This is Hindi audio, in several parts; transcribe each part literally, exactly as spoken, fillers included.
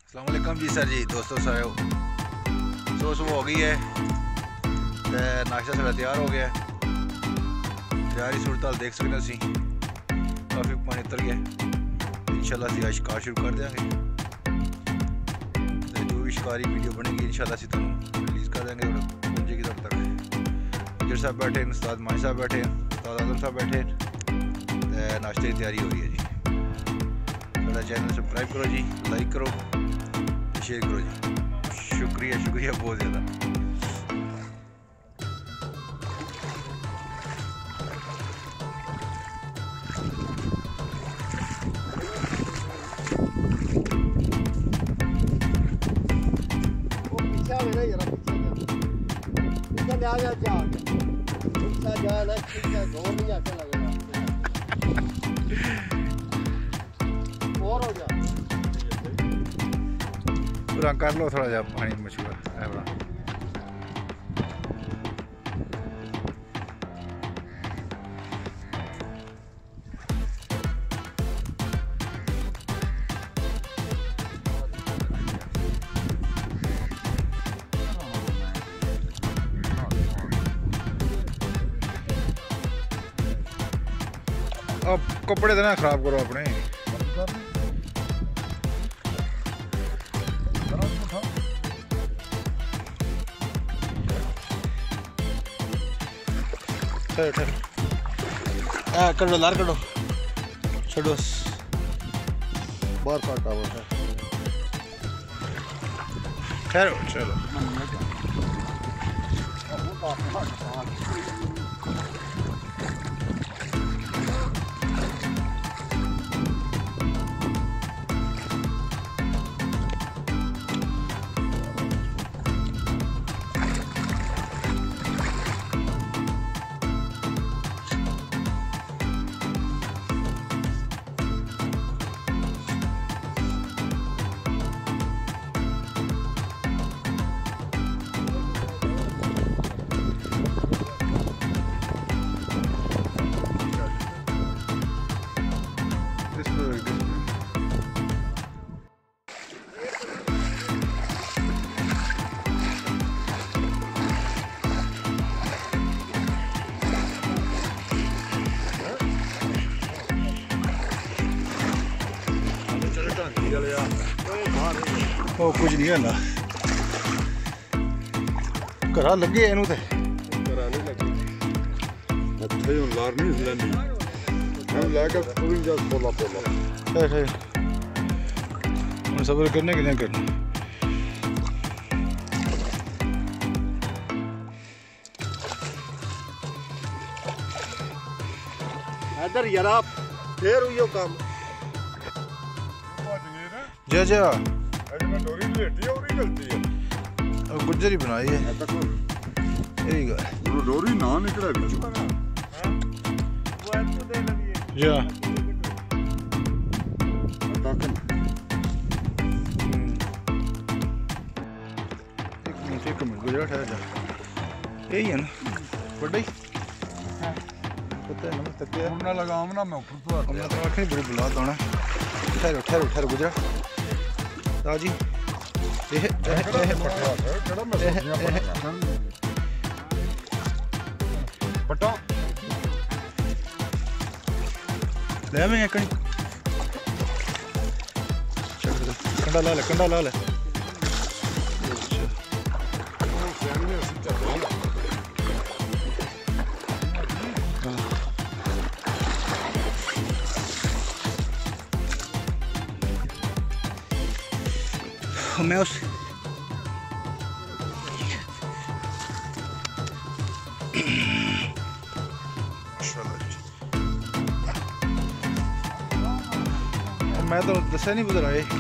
अस्सलाम वालेकुम जी सर जी दोस्तों सारे सुबह सुबह हो गई है तो नाश्ता सारा तैयार हो गया है। तैयारी सूरत हाल देख सकते असी काफ़ी पानी उतर गया। इंशाल्लाह असी आज शिकार शुरू कर देंगे तो जो भी शिकारी वीडियो बनेगी इंशाल्लाह असी तुहानू रिलीज़ कर देंगे और पहुँचेगी तब तक। गुजर साहब बैठे हैं, उस्ताद माही साहब बैठे हैं, उस्ताद आजम साहब बैठे हैं, नाश्ते की तैयारी हो रही है जी। मेरा चैनल सब्सक्राइब करो जी, लाइक करो, शेयर करो जी। शुक्रिया शुक्रिया बहुत ज़्यादा। पूरा कर लो थोड़ा जा पानी मशहूर है बड़ा। अब कपड़े तो ना खराब करो अपने। करो लार करो छोड़ो बाहर काटा हुआ है। ठहरो चलो ਉਹ ਕੁਝ ਨਹੀਂ ਹੁੰਦਾ ਘਰਾਂ ਲੱਗੇ ਇਹਨੂੰ ਤੇ ਘਰਾਂ ਨਹੀਂ ਲੱਗੇ ਇੱਥੇ ਹੁਣ ਲਾਰ ਨਹੀਂ ਲੈਂਦੀ हम ਲੈ ਕੇ ਪੂਰੀ ਜਸ ਪੋਲਾ ਪੋਲਾ ਹੈ ਹੈ ਹੁਣ ਸਬਰ ਕਰਨੇ ਕਿ ਨਹੀਂ ਕਰਨਾ। इधर यार आप फिर हुई हो काम जा जा डोरी लेटी है और गलती है अब गुजर ही बनाई है यही गल डोरी ना निकले बिच वो ऐसे दे लगी है जा एक मिनट एक मिनट गुजर ठहर जा यही है ना बड़ा ही पता है ना तक ना लगाऊं ना मैं ऊपर तो मैं तो आखिर बड़ी बुला दोना ठहरो ठहरो ठहरो गुजर ताजी ਇਹ ਇਹ ਪਟਾ ਲੈ ਮੈਂ ਇੱਕ ਕੰਡਾ ਲਾ ਲੈ ਕੰਡਾ ਲਾ ਲੈ मैं उस मैं तो दसा नहीं गुजर आए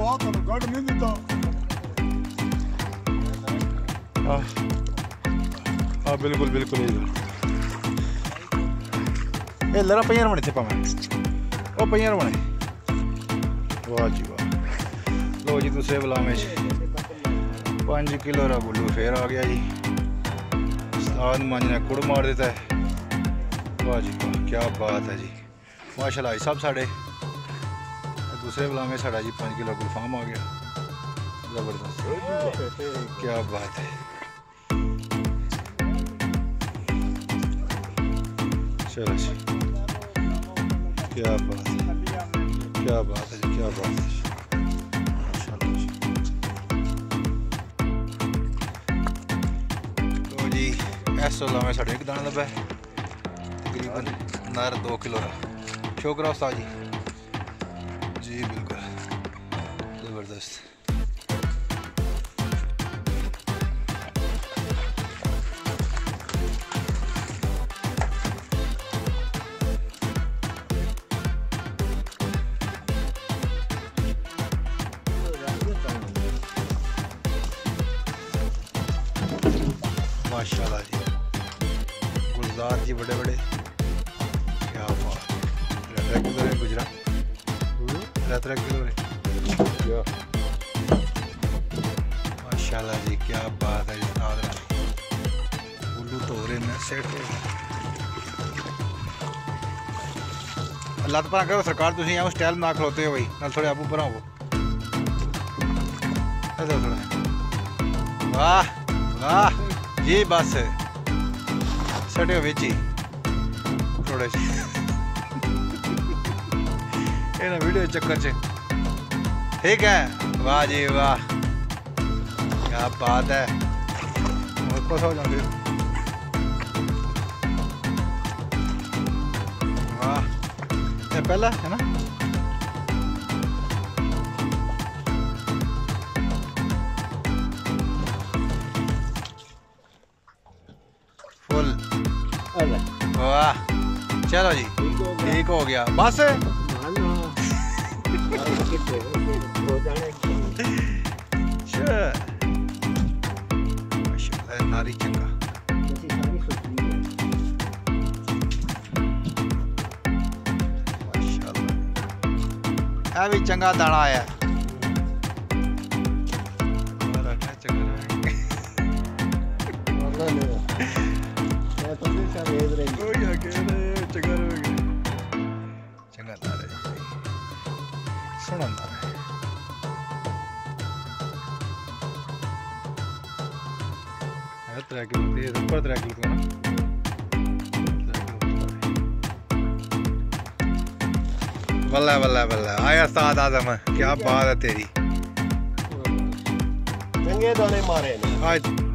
हाँ हाँ बिल्कुल बिल्कुल ये लरा पंजा बने थे पावे वो पंजा बने वाह जी वाह लो जी दूसरे बलामे पाँच किलो रा गुल्लू फिर आ गया जी उस्ताद मंज ने कुड़ मार देता है वाह जी वाह क्या बात है जी माशाल्लाह सब साढ़े दूसरे बलामे साढ़ा जी पाँच किलो गुलफाम आ गया ज़बरदस्त क्या बात है चलो जी क्या बात है क्या बात है जी क्या बात है माशाल्लाह जी तो जी इस में साढ़े एक दाना लगा है तकरीबन नर दो किलो का शुक्र उस्ताद जी जी बिल्कुल ज़बरदस्त माशाल्लाह जी गुलजार जी बड़े बड़े क्या बात है किलो है गुजरा तेरह किलो है माशाल्लाह जी क्या बात है उल्लू तो हो रहे हैं सेट अल्लाह तो करो सरकार तुम यहाँ स्टाइल ना खलोते हो भाई ना थोड़े आप ऊपर आओ थोड़ा वाह वाह जी बस सटे बिच ही थोड़े ना वीडियो चक्कर च ठीक है वाह जी वाह क्या बात है खुश हो जाते वाह ये पहला है ना फुल वाह चलो जी ठीक हो गया बस नारी चंगा माशाल्लाह भी चंगा दाना आया चंगा ला रहे सुना ला रहे तरह की होती है ऊपर तरह की होती है बल्ला बल्ला बल्ला आया उस्ताद आदम क्या बात है तेरी चंगे दाने मारे आज